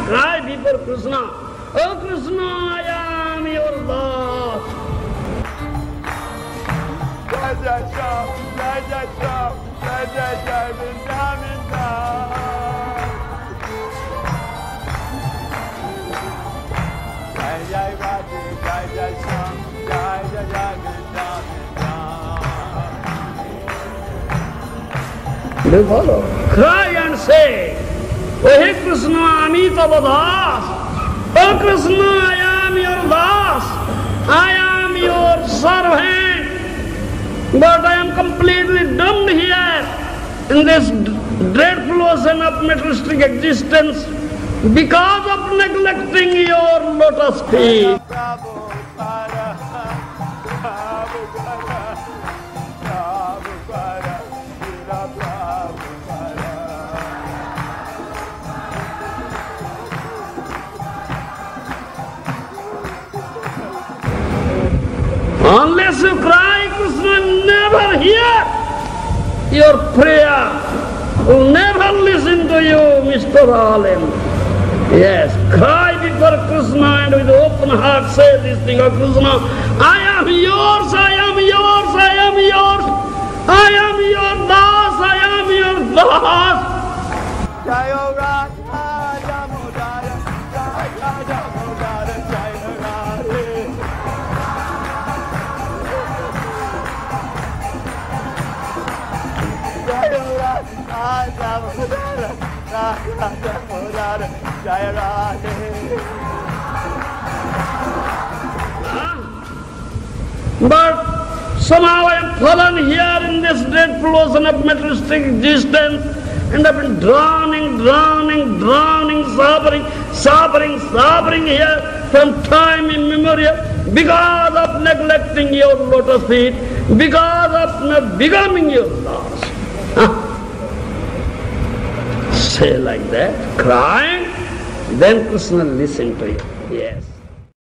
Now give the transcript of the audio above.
cry before Krishna, "Oh Krishna, I am your Das." Jai Jai Shyam, Jai Jai Shyam, Jai Jai Jai Vrindavinda. Jai Jai Radhe, Jai Jai Shyam, Jai Jai Jai Vrindavinda. Do you follow? Cry and say, "Oh hey Krishna, Ami Tava Das. Oh Krishna, I am your Das. I am your servant. But I am completely doomed here in this dreadful ocean of materialistic existence because of neglecting your lotus feet." Prabhupada, Prabhupada, Prabhupada, Srila Prabhupada. Unless you cry, Krishna will never hear your prayer, will never listen to you, Mr. Alim. Yes, cry before Krishna and with open heart say this thing, "Oh Krishna, I am yours, I am yours, I am yours, I am your Das, I am your Das." Jai Radha Damodara, Jai Radha Damodara, Jai Radhe. Jai Radha Damodara, Radha Damodara, Jai Radhe. But somehow I am fallen here in this dreadful ocean of materialistic existence, and I've been drowning, suffering here from time immemorial because of neglecting your lotus feet, because of not becoming your Das. Say like that, crying, then Krishna listen to you. Yes.